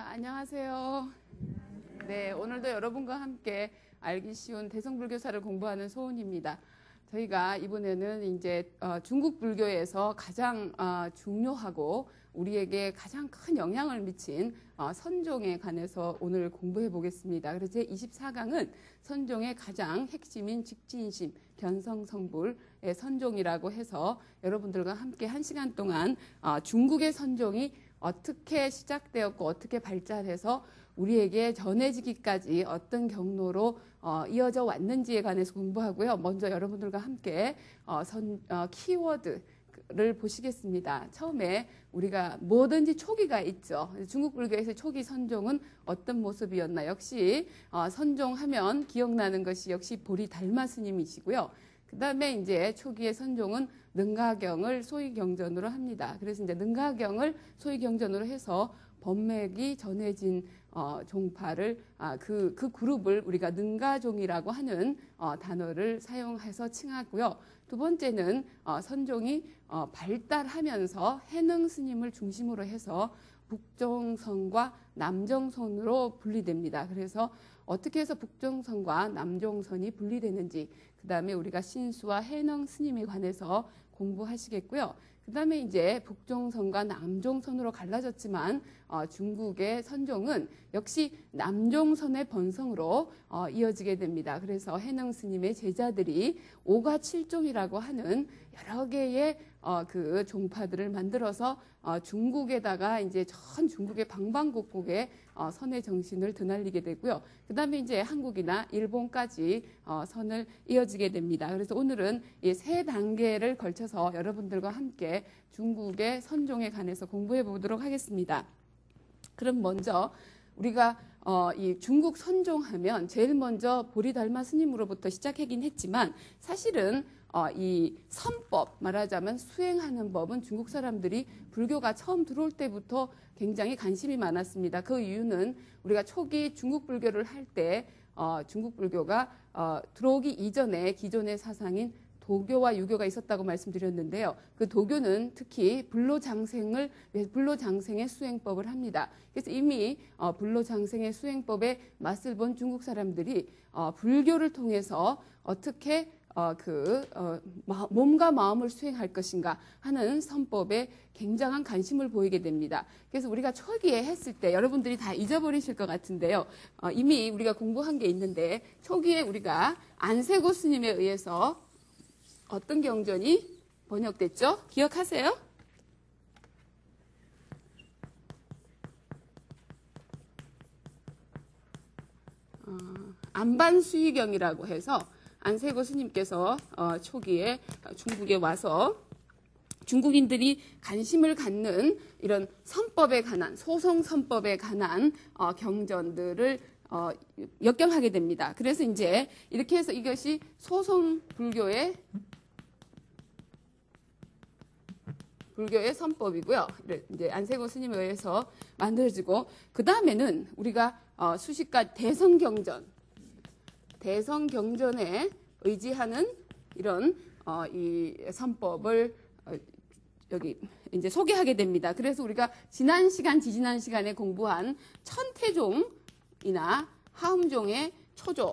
안녕하세요. 네, 오늘도 여러분과 함께 알기 쉬운 대성불교사를 공부하는 소은입니다. 저희가 이번에는 이제 중국 불교에서 가장 중요하고 우리에게 가장 큰 영향을 미친 선종에 관해서 오늘 공부해 보겠습니다. 그래서 제 24강은 선종의 가장 핵심인 직진심, 견성성불의 선종이라고 해서 여러분들과 함께 1시간 동안 중국의 선종이 어떻게 시작되었고 어떻게 발달해서 우리에게 전해지기까지 어떤 경로로 이어져 왔는지에 관해서 공부하고요. 먼저 여러분들과 함께 키워드를 보시겠습니다. 처음에 우리가 뭐든지 초기가 있죠. 중국 불교에서 초기 선종은 어떤 모습이었나. 역시 선종하면 기억나는 것이 역시 보리달마 스님이시고요. 그 다음에 이제 초기의 선종은 능가경을 소위경전으로 합니다. 그래서 이제 능가경을 소위경전으로 해서 법맥이 전해진 종파를 그 그룹을 우리가 능가종이라고 하는 단어를 사용해서 칭하고요. 두 번째는 선종이 발달하면서 해능 스님을 중심으로 해서 북종선과 남종선으로 분리됩니다. 그래서 어떻게 해서 북종선과 남종선이 분리되는지, 그 다음에 우리가 신수와 해능 스님에 관해서 공부하시겠고요. 그 다음에 이제 북종선과 남종선으로 갈라졌지만 중국의 선종은 역시 남종선의 번성으로 이어지게 됩니다. 그래서 해능 스님의 제자들이 오가칠종이라고 하는 여러 개의 그 종파들을 만들어서 중국에다가 이제 전 중국의 방방곡곡에 선의 정신을 드날리게 되고요. 그 다음에 이제 한국이나 일본까지 선을 이어지게 됩니다. 그래서 오늘은 이 세 단계를 걸쳐서 여러분들과 함께 중국의 선종에 관해서 공부해 보도록 하겠습니다. 그럼 먼저 우리가 이 중국 선종하면 제일 먼저 보리달마 스님으로부터 시작하긴 했지만 사실은 이 선법, 말하자면 수행하는 법은 중국 사람들이 불교가 처음 들어올 때부터 굉장히 관심이 많았습니다. 그 이유는 우리가 초기 중국 불교를 할 때 중국 불교가 들어오기 이전에 기존의 사상인 도교와 유교가 있었다고 말씀드렸는데요. 그 도교는 특히 불로장생의 수행법을 합니다. 그래서 이미 불로장생의 수행법에 맛을 본 중국 사람들이 불교를 통해서 어떻게 몸과 마음을 수행할 것인가 하는 선법에 굉장한 관심을 보이게 됩니다. 그래서 우리가 초기에 했을 때 여러분들이 다 잊어버리실 것 같은데요. 이미 우리가 공부한 게 있는데 초기에 우리가 안세고 스님에 의해서 어떤 경전이 번역됐죠? 기억하세요? 안반수의경이라고 해서 안세고 스님께서 초기에 중국에 와서 중국인들이 관심을 갖는 이런 선법에 관한, 소송 선법에 관한 경전들을 역경하게 됩니다. 그래서 이제 이렇게 해서 이것이 소송 불교의 선법이고요. 이제 안세고 스님에 의해서 만들어지고, 그 다음에는 우리가 수식가 대성경전에 의지하는 이런 이 선법을 여기 이제 소개하게 됩니다. 그래서 우리가 지난 시간에 공부한 천태종이나 하음종의 초조,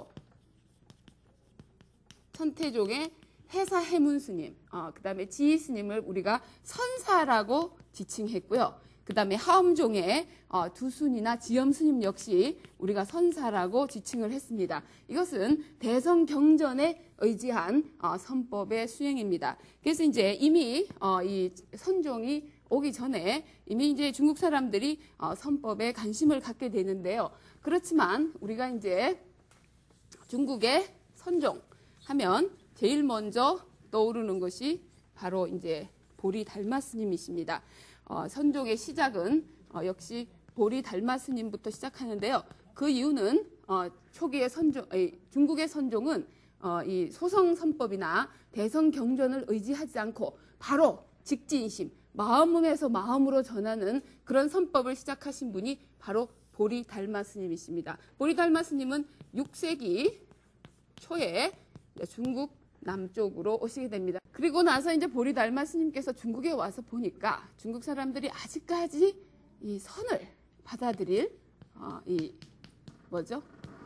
천태종의 해사해문 스님, 그 다음에 지희 스님을 우리가 선사라고 지칭했고요. 그 다음에 하음종의 두순이나 지엄 스님 역시 우리가 선사라고 지칭을 했습니다. 이것은 대성경전에 의지한 선법의 수행입니다. 그래서 이제 이미 이 선종이 오기 전에 이미 이제 중국 사람들이 선법에 관심을 갖게 되는데요. 그렇지만 우리가 이제 중국의 선종 하면 제일 먼저 떠오르는 것이 바로 이제 보리달마 스님이십니다. 선종의 시작은 역시 보리달마 스님부터 시작하는데요. 그 이유는 초기의 중국의 선종은 이 소성 선법이나 대성 경전을 의지하지 않고 바로 직진심, 마음에서 마음으로 전하는 그런 선법을 시작하신 분이 바로 보리달마 스님이십니다. 보리달마 스님은 6세기 초에 중국 남쪽으로 오시게 됩니다. 그리고 나서 이제 보리달마 스님께서 중국에 와서 보니까 중국 사람들이 아직까지 이 선을 받아들일 이 뭐죠?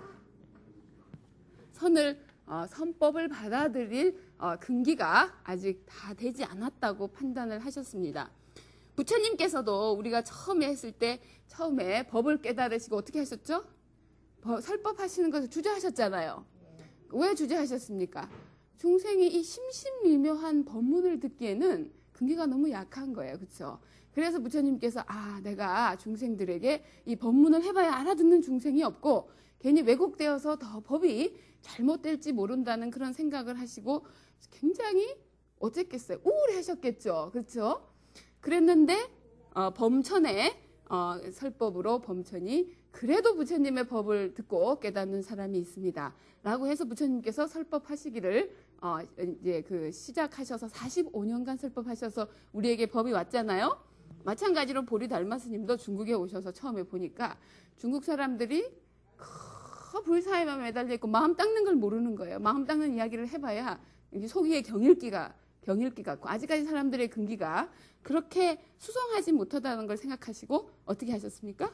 선법을 받아들일 근기가 아직 다 되지 않았다고 판단을 하셨습니다. 부처님께서도 우리가 처음에 했을 때 처음에 법을 깨달으시고 어떻게 하셨죠? 설법하시는 것을 주저하셨잖아요. 왜 주저하셨습니까? 중생이 이 심신미묘한 법문을 듣기에는 근기가 너무 약한 거예요. 그렇죠? 그래서 부처님께서 내가 중생들에게 이 법문을 해봐야 알아듣는 중생이 없고 괜히 왜곡되어서 더 법이 잘못될지 모른다는 그런 생각을 하시고 굉장히 어쨌겠어요? 우울하셨겠죠. 그렇죠? 그랬는데 범천의 설법으로 범천이 그래도 부처님의 법을 듣고 깨닫는 사람이 있습니다. 라고 해서 부처님께서 설법하시기를 이제 시작하셔서 45년간 설법하셔서 우리에게 법이 왔잖아요. 마찬가지로 보리달마 스님도 중국에 오셔서 처음에 보니까 중국 사람들이 불사에만 매달려 있고 마음 닦는 걸 모르는 거예요. 마음 닦는 이야기를 해봐야 속이에 경일기 같고 아직까지 사람들의 근기가 그렇게 수성하지 못하다는 걸 생각하시고 어떻게 하셨습니까?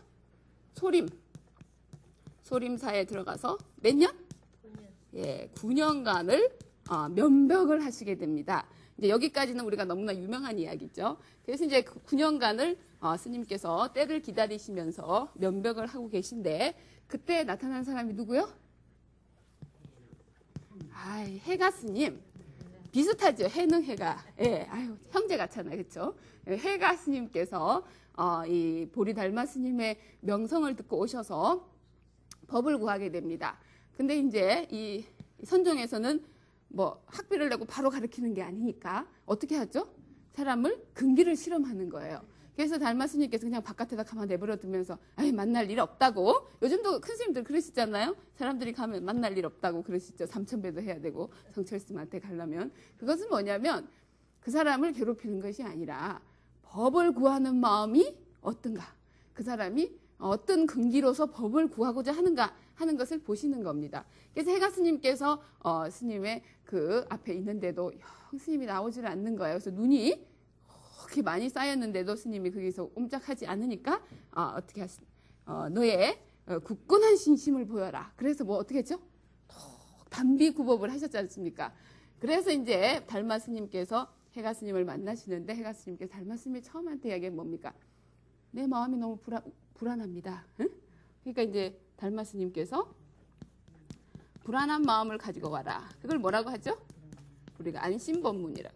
소림사에 들어가서 몇 년? 9년. 9년간을 면벽을 하시게 됩니다. 이제 여기까지는 우리가 너무나 유명한 이야기죠. 그래서 이제 9년간을 스님께서 때를 기다리시면서 면벽을 하고 계신데 그때 나타난 사람이 누구요? 해가 스님. 비슷하죠. 해는 해가. 형제 같잖아요. 그렇죠? 해가 스님께서 이 보리달마 스님의 명성을 듣고 오셔서 법을 구하게 됩니다. 근데 이제 이 선종에서는 뭐 학비를 내고 바로 가르치는 게 아니니까 어떻게 하죠? 사람을 근기를 실험하는 거예요. 그래서 달마 스님께서 그냥 바깥에다 가만 내버려 두면서 만날 일 없다고. 요즘도 큰 스님들 그러시잖아요. 사람들이 가면 만날 일 없다고 그러시죠. 삼천배도 해야 되고 성철스님한테 가려면. 그것은 뭐냐면 그 사람을 괴롭히는 것이 아니라 법을 구하는 마음이 어떤가. 그 사람이 어떤 근기로서 법을 구하고자 하는가 하는 것을 보시는 겁니다. 그래서 해가 스님께서 스님의 그 앞에 있는데도 스님이 나오지를 않는 거예요. 그래서 눈이 그렇게 많이 쌓였는데도 스님이 거기서 옴짝하지 않으니까 어떻게 너의 굳건한 신심을 보여라. 그래서 뭐 어떻게 했죠? 단비구법을 하셨지 않습니까? 그래서 이제 달마 스님께서 해가 스님을 만나시는데 해가 스님께서 달마 스님이 처음한테 이야기한 뭡니까? 내 마음이 너무 불안합니다. 응? 그러니까 이제 달마 스님께서 불안한 마음을 가지고 와라. 그걸 뭐라고 하죠? 우리가 안심법문이라고.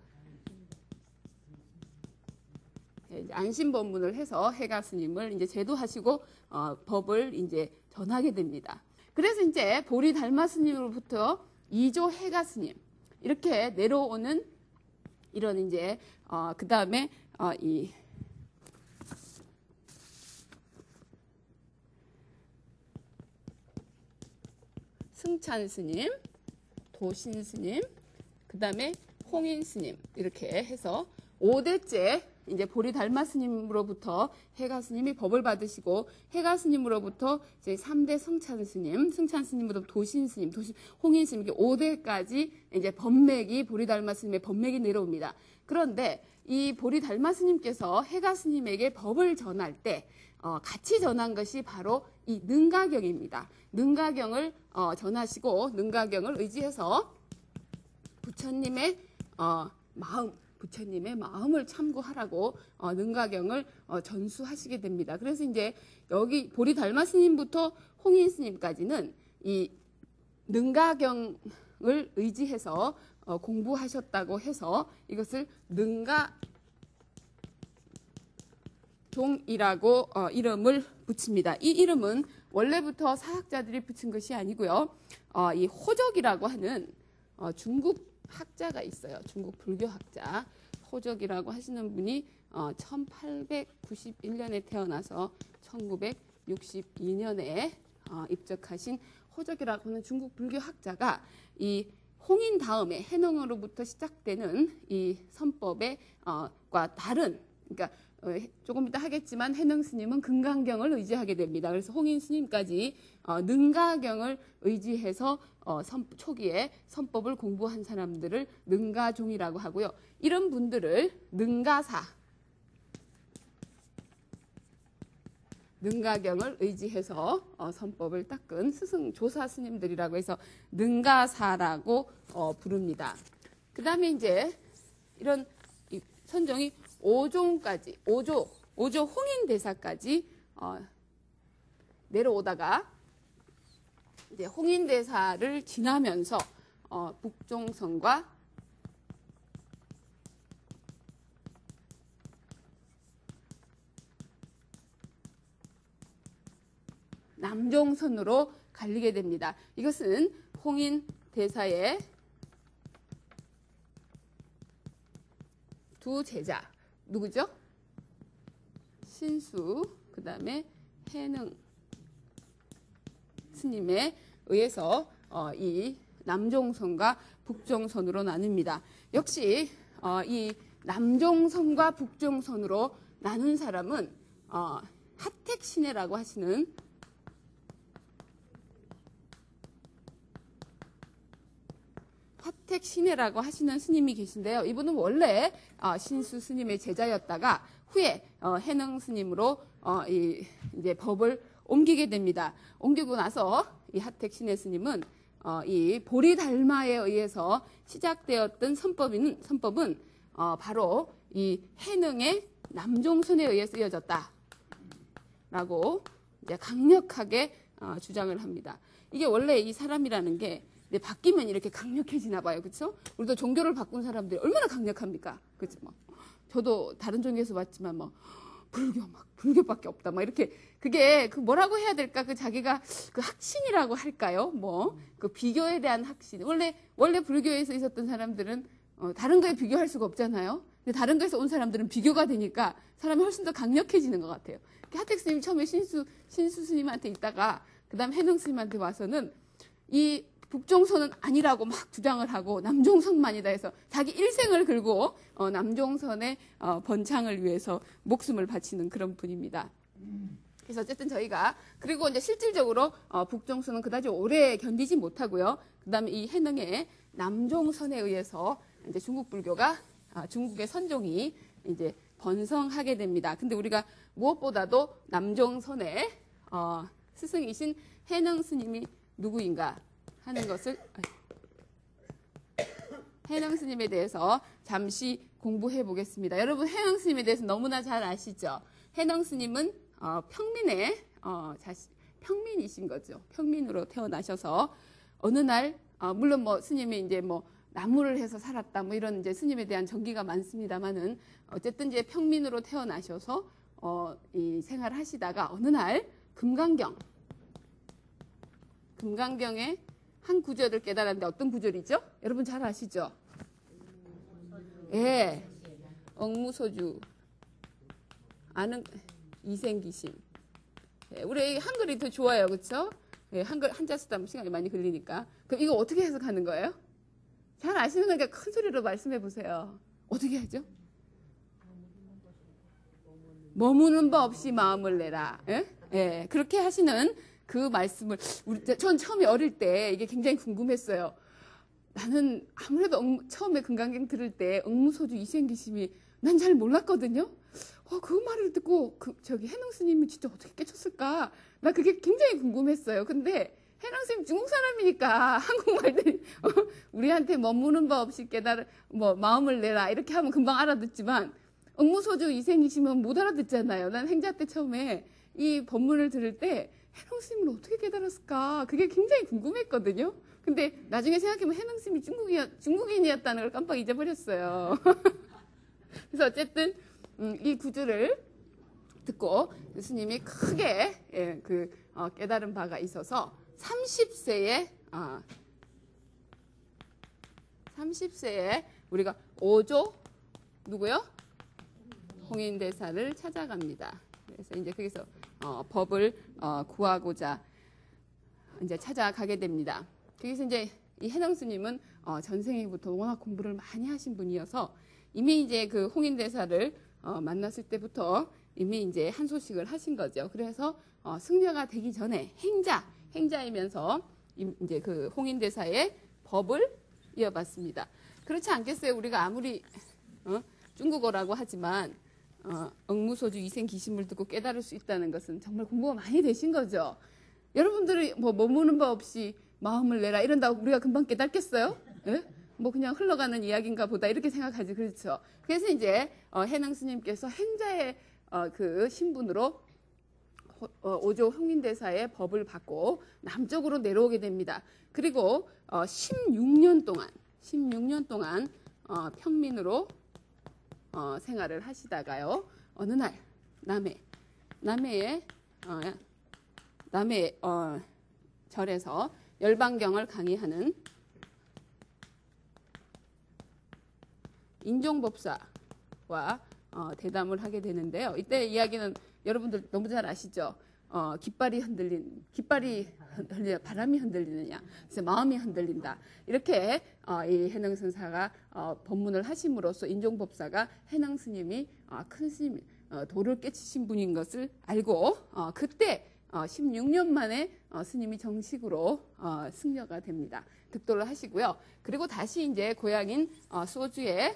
안심법문을 해서 해가 스님을 이제 제도하시고 법을 이제 전하게 됩니다. 그래서 이제 보리달마 스님으로부터 이조 해가 스님 이렇게 내려오는 이런 이제 그 다음에 이 승찬 스님, 도신 스님, 그 다음에 홍인 스님 이렇게 해서 5대째 이제 보리달마 스님으로부터 해가 스님이 법을 받으시고 해가 스님으로부터 이제 3대 승찬 스님으로부터 도신 스님, 홍인 스님 이렇게 5대까지 이제 법맥이 보리달마 스님의 법맥이 내려옵니다. 그런데 이 보리달마 스님께서 해가 스님에게 법을 전할 때 같이 전한 것이 바로 이 능가경입니다. 능가경을 전하시고 능가경을 의지해서 부처님의 마음을 참고하라고 능가경을 전수하시게 됩니다. 그래서 이제 여기 보리달마 스님부터 홍인 스님까지는 이 능가경을 의지해서 공부하셨다고 해서 이것을 능가종이라고 이름을 붙입니다. 이 이름은 원래부터 사학자들이 붙인 것이 아니고요. 이 호적이라고 하는 중국 학자가 있어요. 중국 불교학자 호적이라고 하시는 분이 1891년에 태어나서 1962년에 입적하신 호적이라고 하는 중국 불교학자가 이 홍인 다음에 해능으로부터 시작되는 이 선법의 과 다른 그러니까 조금 이따 하겠지만 해능 스님은 금강경을 의지하게 됩니다. 그래서 홍인 스님까지 능가경을 의지해서 초기에 선법을 공부한 사람들을 능가종이라고 하고요. 이런 분들을 능가사 능가경을 의지해서 선법을 닦은 스승 조사 스님들이라고 해서 능가사라고 부릅니다. 그 다음에 이제 이런 선종이 5종까지 5조 홍인대사까지 내려오다가 이제 홍인대사를 지나면서 북종선과 남종선으로 갈리게 됩니다. 이것은 홍인대사의 두 제자 누구죠? 신수 그 다음에 해능 스님에 의해서 이 남종선과 북종선으로 나뉩니다. 역시 이 남종선과 북종선으로 나눈 사람은 하택신해라고 하시는 하택신해라고 하시는 스님이 계신데요. 이분은 원래 신수 스님의 제자였다가 후에 해능 스님으로 이제 법을 옮기게 됩니다. 옮기고 나서 이 하택신해 스님은 이 보리달마에 의해서 시작되었던 선법은 바로 이 해능의 남종선에 의해서 이어졌다라고 이제 강력하게 주장을 합니다. 이게 원래 이 사람이라는 게 바뀌면 이렇게 강력해지나 봐요. 그렇죠? 우리도 종교를 바꾼 사람들이 얼마나 강력합니까? 그렇죠? 저도 다른 종교에서 봤지만 불교밖에 없다. 이렇게 그게 뭐라고 해야 될까? 자기가 학신이라고 할까요? 그 비교에 대한 학신. 원래 불교에서 있었던 사람들은 다른 거에 비교할 수가 없잖아요. 근데 다른 거에서 온 사람들은 비교가 되니까 사람이 훨씬 더 강력해지는 것 같아요. 하택 스님이 처음에 신수 스님한테 있다가 그다음 해능 스님한테 와서는 이 북종선은 아니라고 막 주장을 하고 남종선만이다 해서 자기 일생을 걸고 남종선의 번창을 위해서 목숨을 바치는 그런 분입니다. 그래서 어쨌든 저희가 그리고 이제 실질적으로 북종선은 그다지 오래 견디지 못하고요. 그다음에 이 해능의 남종선에 의해서 이제 중국 불교가 중국의 선종이 이제 번성하게 됩니다. 근데 우리가 무엇보다도 남종선의 스승이신 해능 스님이 누구인가 하는 것을 해능 스님에 대해서 잠시 공부해 보겠습니다. 여러분 해능 스님에 대해서 너무나 잘 아시죠? 해능 스님은 평민이신 거죠. 평민으로 태어나셔서 어느 날 물론 스님이 이제 나무를 해서 살았다 이런 이제 스님에 대한 전기가 많습니다만은 어쨌든 이제 평민으로 태어나셔서 이 생활을 하시다가 어느 날 금강경의 한 구절을 깨달았는데 어떤 구절이죠? 여러분 잘 아시죠? 예, 억무소주 아는 이생기심. 예, 우리 한글이 더 좋아요, 그렇죠? 예, 한자 쓰다 보면 시간이 많이 걸리니까. 그럼 이거 어떻게 해석하는 거예요? 잘 아시는 거니까 큰 소리로 말씀해 보세요. 어떻게 하죠? 머무는 법 없이 마음을 내라. 예? 예, 그렇게 하시는 그 말씀을 전 처음에 어릴 때 이게 굉장히 궁금했어요. 나는 아무래도 처음에 금강경 들을 때 억무소주 이생기심이 난 잘 몰랐거든요. 그 말을 듣고 해능 스님이 진짜 어떻게 깨쳤을까? 나 그게 굉장히 궁금했어요. 근데 해능 스님 중국 사람이니까 한국말들 우리한테 머무는 법 없이 마음을 내라 이렇게 하면 금방 알아듣지만 억무소주 이생기심은 못 알아듣잖아요. 난 행자 때 처음에 이 법문을 들을 때 해능 스님은 어떻게 깨달았을까? 그게 굉장히 궁금했거든요. 근데 나중에 생각해보면 해능 스님이 중국인이었다는 걸 깜빡 잊어버렸어요. 그래서 어쨌든 이 구절을 듣고 스님이 크게 깨달은 바가 있어서 30세에 우리가 5조 누구요? 홍인대사를 찾아갑니다. 그래서 이제 거기서 법을 구하고자 이제 찾아가게 됩니다. 거기서 이제 이 해능 스님은 전생에부터 워낙 공부를 많이 하신 분이어서 이미 이제 그 홍인대사를 만났을 때부터 이미 이제 한 소식을 하신 거죠. 그래서 승려가 되기 전에 행자이면서 이제 그 홍인대사의 법을 이어봤습니다. 그렇지 않겠어요? 우리가 아무리 중국어라고 하지만 억무소주 이생 기심을 듣고 깨달을 수 있다는 것은 정말 공부가 많이 되신 거죠. 여러분들이 뭐 머무는 법 없이 마음을 내라 이런다고 우리가 금방 깨닫겠어요? 예? 뭐 그냥 흘러가는 이야기인가 보다 이렇게 생각하지. 그렇죠. 그래서 이제 해능 스님께서 행자의 그 신분으로 오조 홍인대사의 법을 받고 남쪽으로 내려오게 됩니다. 그리고 16년 동안 평민으로 생활을 하시다가요. 어느 날 남해의 절에서 열반경을 강의하는 인종법사와 대담을 하게 되는데요. 이때 이야기는 여러분들 너무 잘 아시죠? 바람이 흔들리느냐, 그래서 마음이 흔들린다. 이렇게 이 해능 선사가 법문을 하심으로써 인종법사가 해능 스님이 큰 스님, 도를 깨치신 분인 것을 알고 그때 16년 만에 스님이 정식으로 승려가 됩니다. 득도를 하시고요. 그리고 다시 이제 고향인 소주에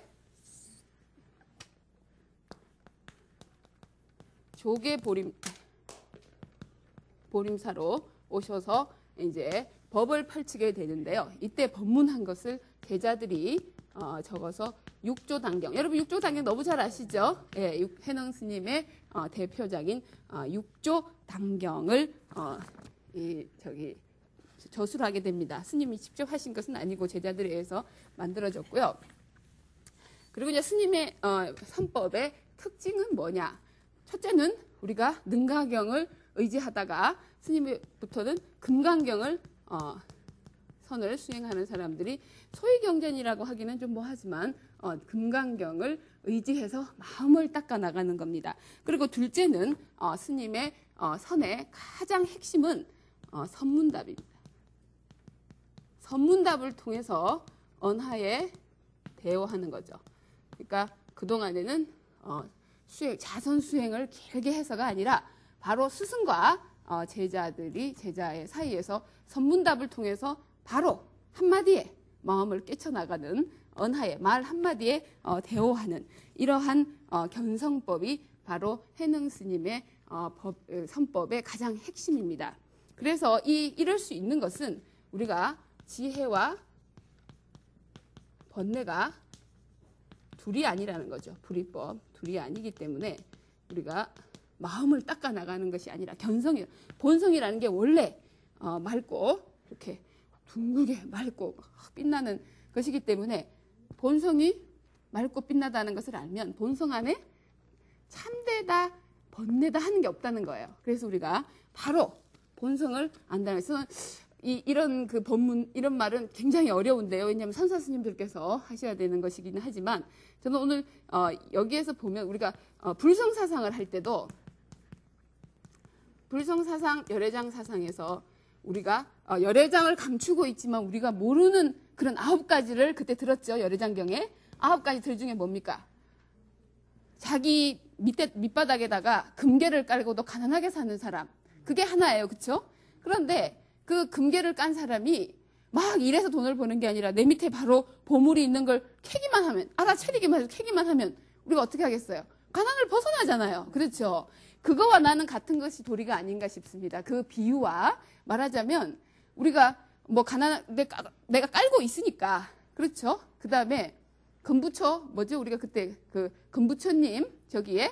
조계 보림사로 오셔서 이제 법을 펼치게 되는데요. 이때 법문한 것을 제자들이 적어서 육조당경. 여러분 육조당경 너무 잘 아시죠? 예, 해능 스님의 대표작인 육조당경을 저술하게 됩니다. 스님이 직접 하신 것은 아니고 제자들에 의해서 만들어졌고요. 그리고 이제 스님의 선법의 특징은 뭐냐? 첫째는 우리가 능가경을 의지하다가 스님부터는 금강경을 선을 수행하는 사람들이 소위 경전이라고 하기는 좀 뭐하지만 금강경을 의지해서 마음을 닦아 나가는 겁니다. 그리고 둘째는 스님의 선의 가장 핵심은 선문답입니다. 선문답을 통해서 언하에 대오하는 거죠. 그러니까 그동안에는 자선 수행을 길게 해서가 아니라 바로 스승과 제자의 사이에서 선문답을 통해서 바로 한마디에 마음을 깨쳐나가는 언하에 말 한마디에 대오하는 이러한 견성법이 바로 해능 스님의 선법의 가장 핵심입니다. 그래서 이럴 수 있는 것은 우리가 지혜와 번뇌가 둘이 아니라는 거죠. 불이법 둘이 아니기 때문에 우리가 마음을 닦아 나가는 것이 아니라 본성이라는 게 원래 맑고 이렇게 둥글게 맑고 빛나는 것이기 때문에 본성이 맑고 빛나다는 것을 알면 본성 안에 참되다 번뇌다 하는 게 없다는 거예요. 그래서 우리가 바로 본성을 안다는 것은 이런 그 법문 이런 말은 굉장히 어려운데요. 왜냐하면 선사 스님들께서 하셔야 되는 것이기는 하지만 저는 오늘 여기에서 보면 우리가 불성사상을 할 때도 불성사상 열애장 사상에서 우리가 열애장을 감추고 있지만 우리가 모르는 그런 9가지를 그때 들었죠. 열애장경에 9가지 중에 뭡니까? 자기 밑바닥에다가 금괴를 깔고도 가난하게 사는 사람, 그게 하나예요. 그렇죠? 그런데 그 금괴를 깐 사람이 막 일해서 돈을 버는 게 아니라 내 밑에 바로 보물이 있는 걸 캐기만 하면, 알아채리기만 해서 캐기만 하면 우리가 어떻게 하겠어요? 가난을 벗어나잖아요. 그렇죠? 그거와 나는 같은 것이 도리가 아닌가 싶습니다. 그 비유와 말하자면 우리가 뭐 내가 깔고 있으니까, 그렇죠? 그 다음에 금부처 뭐죠? 우리가 그때 그 금부처님 저기에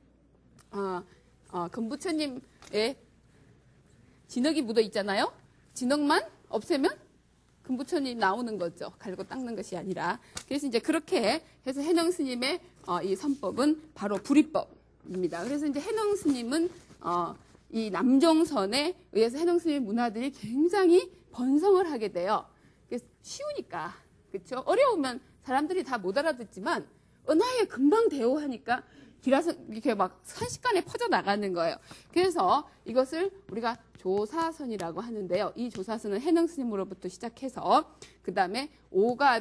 금부처님의 진흙이 묻어 있잖아요. 진흙만 없애면 금부처님 나오는 거죠. 갈고 닦는 것이 아니라. 그래서 이제 그렇게 해서 해능 스님의 이 선법은 바로 불이법입니다. 그래서 이제 해능 스님은 이 남종선에 의해서 해능 스님의 문화들이 굉장히 번성을 하게 돼요. 그래서 쉬우니까, 그렇죠? 어려우면 사람들이 다 못 알아듣지만 은하에 금방 대오하니까 길어서 이렇게 막 순식간에 퍼져 나가는 거예요. 그래서 이것을 우리가 조사선이라고 하는데요. 이 조사선은 해능 스님으로부터 시작해서 그 다음에 오가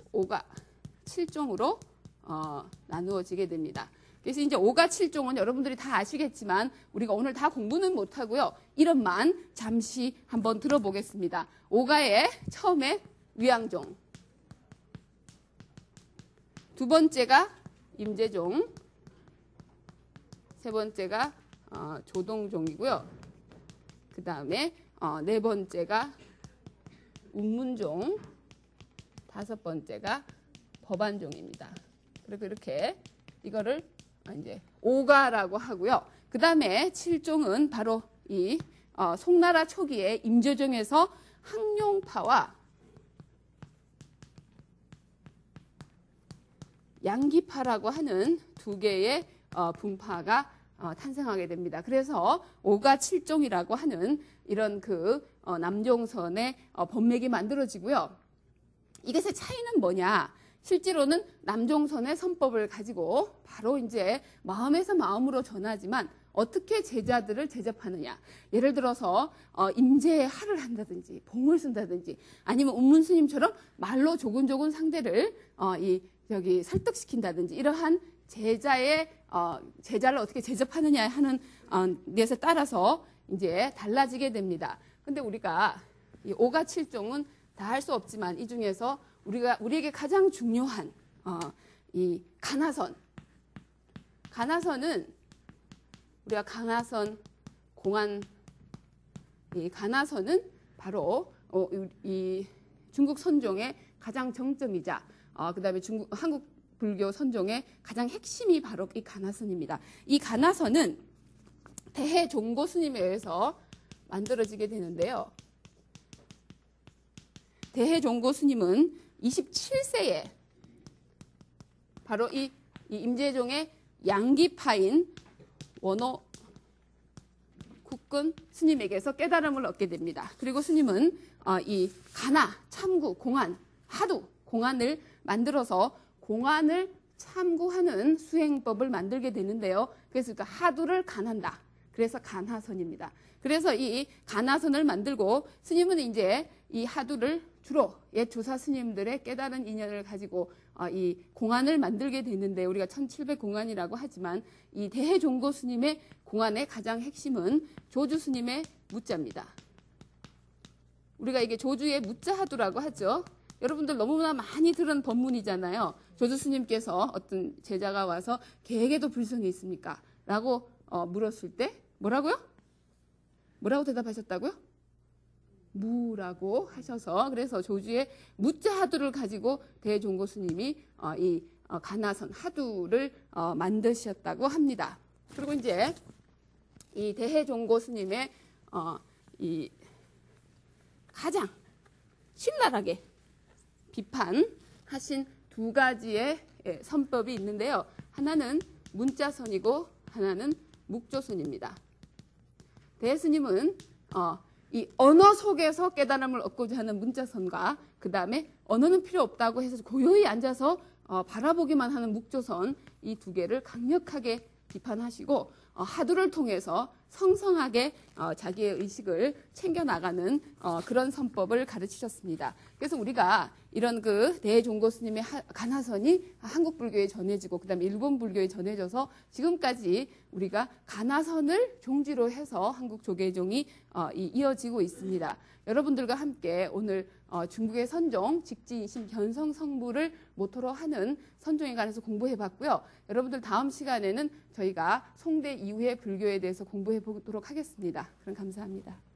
7종으로 나누어지게 됩니다. 그래서 이제 오가 7종은 여러분들이 다 아시겠지만 우리가 오늘 다 공부는 못하고요. 이름만 잠시 한번 들어보겠습니다. 오가의 처음에 위양종, 두 번째가 임재종, 세 번째가 조동종이고요. 그 다음에 네 번째가 운문종, 다섯 번째가 법안종입니다. 그리고 이렇게 이거를 이제 오가라고 하고요. 그 다음에 7종은 바로 이 송나라 초기에 임재종에서 항룡파와 양기파라고 하는 두 개의 분파가 탄생하게 됩니다. 그래서 오가 7종이라고 하는 이런 남종선의 법맥이 만들어지고요. 이것의 차이는 뭐냐? 실제로는 남종선의 선법을 가지고 바로 이제 마음에서 마음으로 전하지만 어떻게 제자들을 제접하느냐. 예를 들어서 임재에 할을 한다든지 봉을 쓴다든지 아니면 운문스님처럼 말로 조근조근 상대를 설득시킨다든지 이러한 제자를 어떻게 제접하느냐 하는 것에 따라서 이제 달라지게 됩니다. 근데 우리가 이 오가 7종은 다 할 수 없지만 이 중에서 우리에게 가장 중요한 이 가나선은 우리가 가나선 공안 이 가나선은 바로 이 중국 선종의 가장 정점이자 그다음에 한국 불교 선종의 가장 핵심이 바로 이 가나선입니다. 이 가나선은 대해종고 스님에 의해서 만들어지게 되는데요. 대해종고 스님은 27세에 바로 이 임재종의 양기파인 원호 국근 스님에게서 깨달음을 얻게 됩니다. 그리고 스님은 이 가나, 참구, 공안, 하두, 공안을 만들어서 공안을 참구하는 수행법을 만들게 되는데요. 그래서 하두를 간한다. 그래서 간하선입니다. 그래서 이 간하선을 만들고 스님은 이제 이 하두를 주로 옛 조사 스님들의 깨달은 인연을 가지고 이 공안을 만들게 되는데 우리가 1700공안이라고 하지만 이 대해종고 스님의 공안의 가장 핵심은 조주 스님의 무자입니다. 우리가 이게 조주의 무자하두라고 하죠. 여러분들 너무나 많이 들은 법문이잖아요. 조주 스님께서 어떤 제자가 와서 개에게도 불성이 있습니까? 라고 물었을 때 뭐라고요? 뭐라고 대답하셨다고요? 무라고 하셔서 그래서 조주의 무자하두를 가지고 대종고 스님이 이 가나선 하두를 만드셨다고 합니다. 그리고 이제 이 대해종고 스님의 이 가장 신랄하게 비판하신 두 가지의 선법이 있는데요. 하나는 문자선이고 하나는 묵조선입니다. 대스님은 이 언어 속에서 깨달음을 얻고자 하는 문자선과 그 다음에 언어는 필요 없다고 해서 고요히 앉아서 바라보기만 하는 묵조선 이 두 개를 강력하게 비판하시고 하두를 통해서 성성하게 자기의 의식을 챙겨나가는 그런 선법을 가르치셨습니다. 그래서 우리가 이런 대종고 스님의 가나선이 한국 불교에 전해지고 그다음에 일본 불교에 전해져서 지금까지 우리가 가나선을 종지로 해서 한국 조계종이 이어지고 있습니다. 여러분들과 함께 오늘 중국의 선종, 직지이심, 견성성부를 모토로 하는 선종에 관해서 공부해봤고요. 여러분들 다음 시간에는 저희가 송대 이후의 불교에 대해서 공부해보도록 하겠습니다. 그럼 감사합니다.